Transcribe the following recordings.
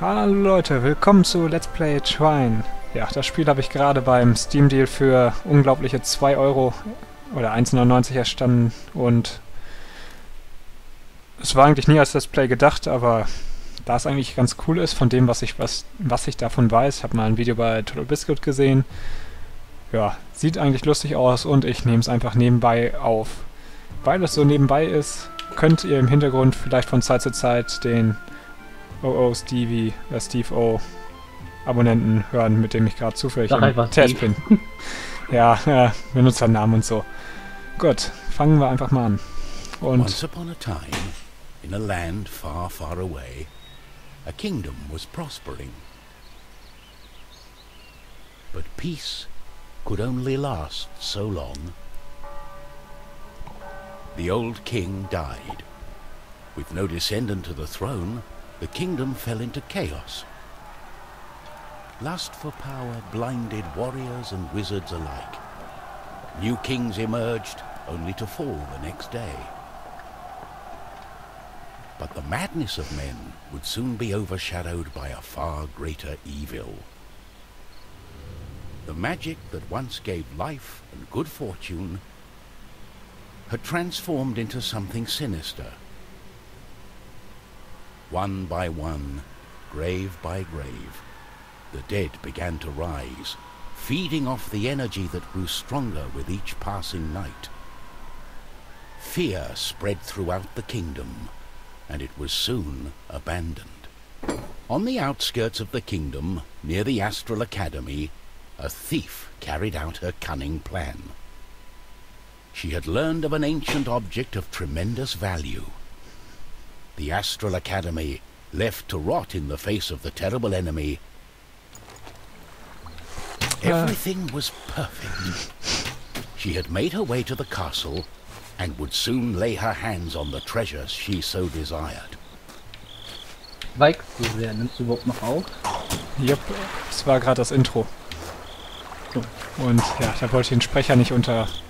Hallo Leute, willkommen zu Let's Play Trine. Ja, das Spiel habe ich gerade beim Steam Deal für unglaubliche 2 Euro oder 1,99 erstanden und es war eigentlich nie als Let's Play gedacht, aber da es eigentlich ganz cool ist von dem, was ich davon weiß, ich habe mal ein Video bei Total Biscuit gesehen. Ja, sieht eigentlich lustig aus und ich nehme es einfach nebenbei auf. Weil es so nebenbei ist, könnt ihr im Hintergrund vielleicht von Zeit zu Zeit den Steve O Abonnenten hören, mit dem ich gerade zufällig im Test bin. Ja, Benutzernamen und so. Gut, fangen wir einfach mal an. Und Once upon a time, in a land far, far away, a kingdom was prospering. But peace could only last so long. The old king died. With no descendant to the throne, the kingdom fell into chaos. Lust for power blinded warriors and wizards alike. New kings emerged, only to fall the next day. But the madness of men would soon be overshadowed by a far greater evil. The magic that once gave life and good fortune had transformed into something sinister. One by one, grave by grave, the dead began to rise, feeding off the energy that grew stronger with each passing night. Fear spread throughout the kingdom, and it was soon abandoned. On the outskirts of the kingdom, near the Astral Academy, a thief carried out her cunning plan. She had learned of an ancient object of tremendous value. The Astral Academy, left to rot in the face of the terrible enemy, everything was perfect. She had made her way to the castle and would soon lay her hands on the treasures she so desired. Weigst du sehr? Nimmst du überhaupt noch auf? Jupp, das war gerade das Intro. So. Und ja, da wollte ich den Sprecher nicht unterbrechen,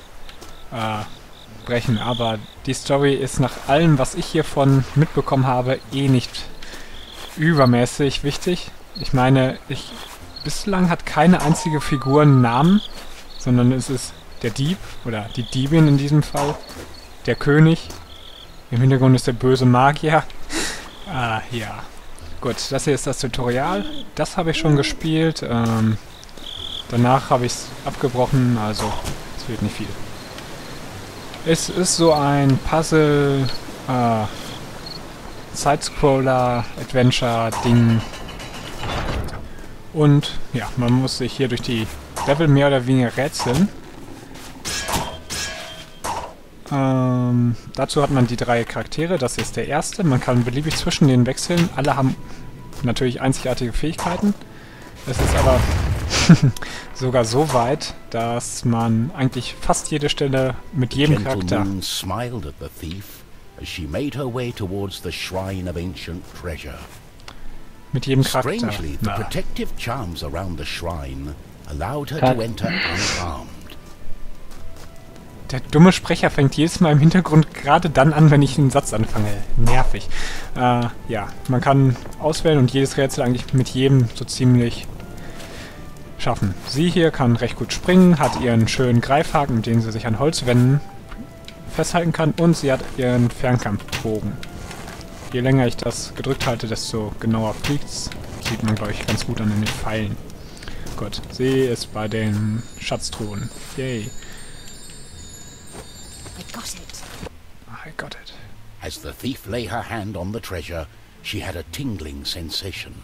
aber die Story ist nach allem, was ich hiervon mitbekommen habe, eh nicht übermäßig wichtig. Ich meine, bislang hat keine einzige Figur einen Namen, sondern es ist der Dieb oder die Diebin in diesem Fall, der König. Im Hintergrund ist der böse Magier. Ja. Gut, das hier ist das Tutorial. Das habe ich schon gespielt. Danach habe ich es abgebrochen, also es wird nicht viel. Es ist so ein Puzzle, Sidescroller, Adventure-Ding. Und ja, man muss sich hier durch die Level mehr oder weniger rätseln. Dazu hat man die 3 Charaktere, das ist der erste. Man kann beliebig zwischen denen wechseln. Alle haben natürlich einzigartige Fähigkeiten. Es ist aber sogar so weit, dass man eigentlich fast jede Stelle mit jedem Charakter... smiled at the thief as she made her way towards the shrine of ancient treasure. Mit jedem Charakter... Strangely, the protective charms around the shrine allowed her to enter unharmed. Der dumme Sprecher fängt jedes Mal im Hintergrund gerade dann an, wenn ich einen Satz anfange. Nervig. Ja, man kann auswählen und jedes Rätsel eigentlich mit jedem so ziemlich schaffen. Sie hier kann recht gut springen, hat ihren schönen Greifhaken, mit dem sie sich an Holzwänden festhalten kann, und sie hat ihren Fernkampfbogen. Je länger ich das gedrückt halte, desto genauer fliegt's. Sieht man, glaube ich, ganz gut an den Pfeilen. Gut, sie ist bei den Schatztruhen. Yay. I got it. As the thief lay her hand on the treasure, she had a tingling sensation.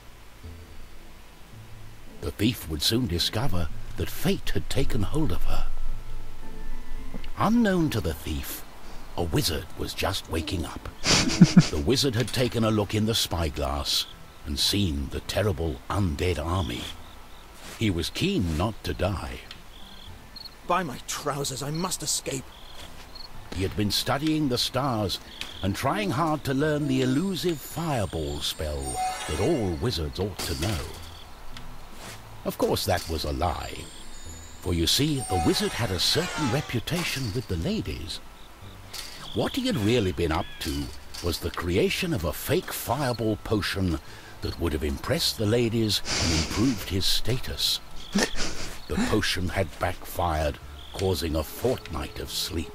The thief would soon discover that fate had taken hold of her. Unknown to the thief, a wizard was just waking up. The wizard had taken a look in the spyglass and seen the terrible undead army. He was keen not to die. By my trousers, I must escape. He had been studying the stars and trying hard to learn the elusive fireball spell that all wizards ought to know. Of course that was a lie, for you see, the wizard had a certain reputation with the ladies. What he had really been up to was the creation of a fake fireball potion that would have impressed the ladies and improved his status. The potion had backfired, causing a fortnight of sleep.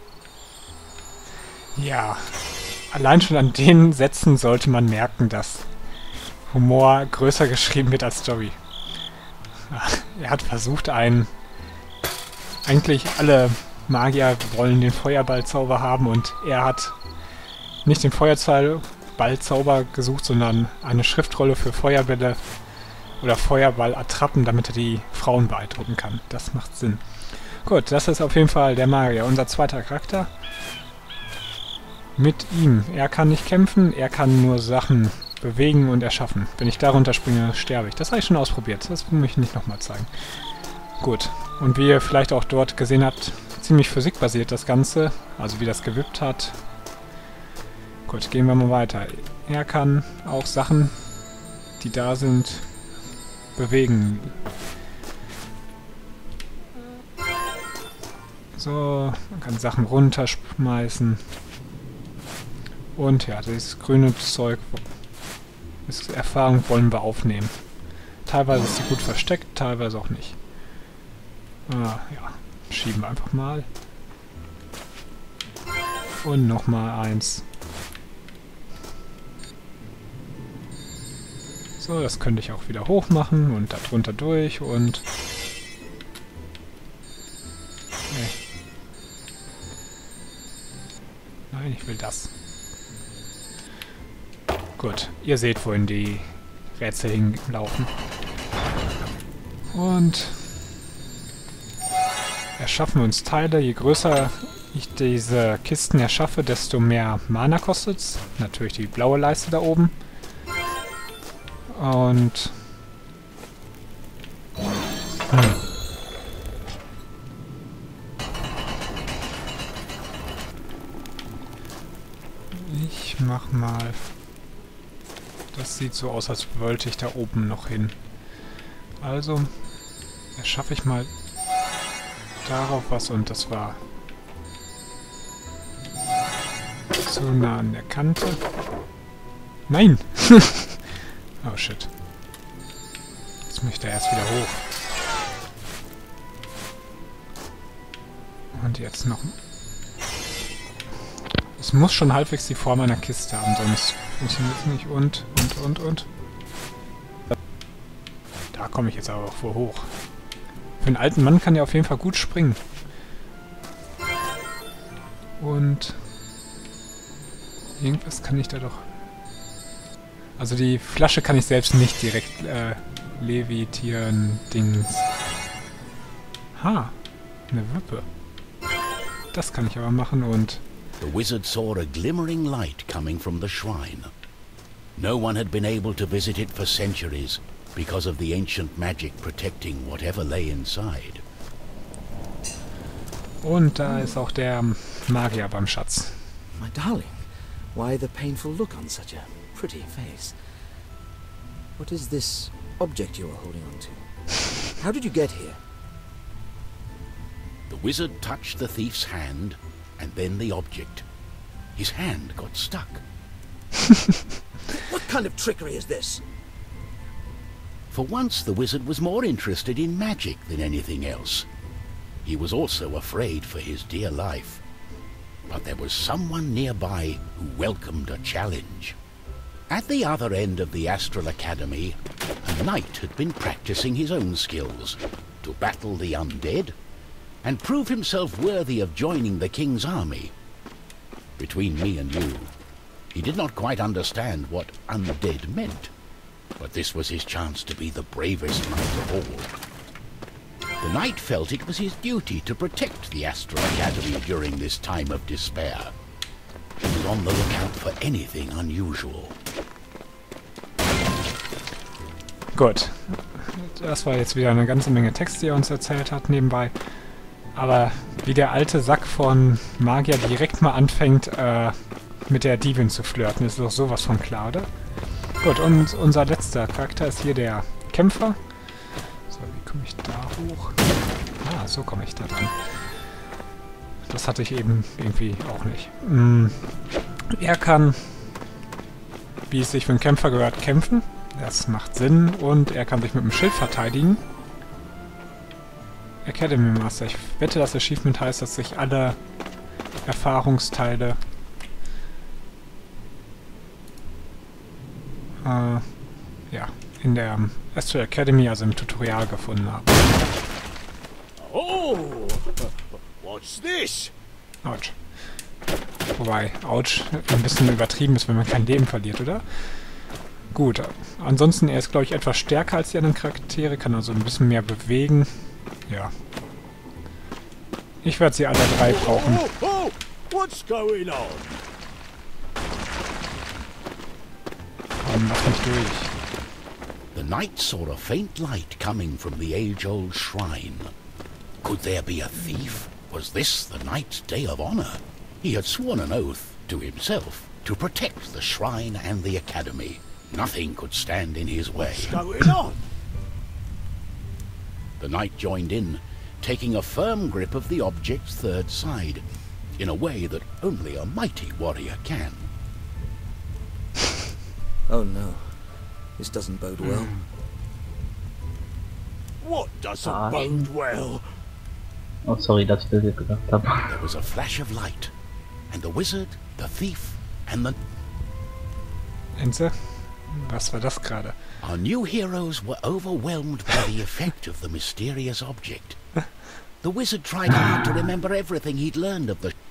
Ja, allein schon an den Sätzen sollte man merken, dass Humor größer geschrieben wird als Story. Er hat versucht, eigentlich alle Magier wollen den Feuerballzauber haben und er hat nicht den Feuerballzauber gesucht, sondern eine Schriftrolle für Feuerbälle oder Feuerballattrappen, damit er die Frauen beeindrucken kann. Das macht Sinn. Gut, das ist auf jeden Fall der Magier, unser zweiter Charakter. Mit ihm. Er kann nicht kämpfen, er kann nur Sachen bewegen und erschaffen. Wenn ich darunter springe, sterbe ich. Das habe ich schon ausprobiert. Das will ich nicht nochmal zeigen. Gut. Und wie ihr vielleicht auch dort gesehen habt, ziemlich physikbasiert das Ganze. Also wie das gewippt hat. Gut, gehen wir mal weiter. Er kann auch Sachen, die da sind, bewegen. So, man kann Sachen runterschmeißen. Und ja, dieses grüne Zeug, das Erfahrung wollen wir aufnehmen. Teilweise ist sie gut versteckt, teilweise auch nicht. Ja, schieben wir einfach mal. Und nochmal eins. So, das könnte ich auch wieder hoch machen und da drunter durch und... Nee. Nein, ich will das. Gut, ihr seht, wohin die Rätsel hinlaufen. Und erschaffen wir uns Teile. Je größer ich diese Kisten erschaffe, desto mehr Mana kostet es. Natürlich die blaue Leiste da oben. Und... Ich mach mal... Das sieht so aus, als wollte ich da oben noch hin. Also erschaffe ich mal darauf was und das war zu nah an der Kante. Nein! Oh shit. Jetzt muss ich da erst wieder hoch. Und jetzt noch... Es muss schon halbwegs die Form einer Kiste haben, sonst funktioniert es nicht. Und. Da komme ich jetzt aber auch wohl hoch. Für einen alten Mann kann der auf jeden Fall gut springen. Und... Irgendwas kann ich da doch... Also die Flasche kann ich selbst nicht direkt levitieren, Dings. Ha! Eine Wippe. Das kann ich aber machen und... The wizard saw a glimmering light coming from the shrine. No one had been able to visit it for centuries because of the ancient magic protecting whatever lay inside. Und da ist auch der Magier beim Schatz. My darling, why the painful look on such a pretty face? What is this object you are holding on to? How did you get here? The wizard touched the thief's hand, and then the object. His hand got stuck. What kind of trickery is this? For once, the wizard was more interested in magic than anything else. He was also afraid for his dear life. But there was someone nearby who welcomed a challenge. At the other end of the Astral Academy, a knight had been practicing his own skills to battle the undead and prove himself worthy of joining the king's army. Between me and you, he did not quite understand what undead meant, but this was his chance to be the bravest knight of all. The knight felt it was his duty to protect the Astral Academy during this time of despair. He was on the lookout for anything unusual. Gut. Das war jetzt wieder eine ganze Menge Text, die er uns erzählt hat nebenbei. Aber wie der alte Sack von Magier direkt mal anfängt, mit der Diebin zu flirten, ist doch sowas von klar, oder? Gut, und unser letzter Charakter ist hier der Kämpfer. So, wie komme ich da hoch? Ah, so komme ich da dran. Das hatte ich eben irgendwie auch nicht. Er kann, wie es sich für einen Kämpfer gehört, kämpfen. Das macht Sinn. Und er kann sich mit dem Schild verteidigen. Academy Master. Ich wette, das Achievement heißt, dass sich alle Erfahrungsteile ja, in der Astral Academy, also im Tutorial, gefunden haben. Oh, what's this? Autsch. Wobei, Autsch ein bisschen übertrieben ist, wenn man kein Leben verliert, oder? Gut, ansonsten, er ist, glaube ich, etwas stärker als die anderen Charaktere, kann also ein bisschen mehr bewegen. Ja. Ich werde sie alle drei brauchen. What's going on? Lass mich durch. The knight saw a faint light coming from the age-old shrine. Could there be a thief? Was this the knight's day of honor? He had sworn an oath to himself to protect the shrine and the academy. Nothing could stand in his way. What's going on? The knight joined in, taking a firm grip of the object's third side, in a way that only a mighty warrior can. Oh no. This doesn't bode well. What doesn't bode well? Oh, sorry, dass ich das jetzt gedacht habe. There was a flash of light, and the wizard, the thief, and the... Enze? Was war das gerade? Our new heroes were overwhelmed by the effect of the mysterious object. The wizard tried hard to remember everything he'd learned of the...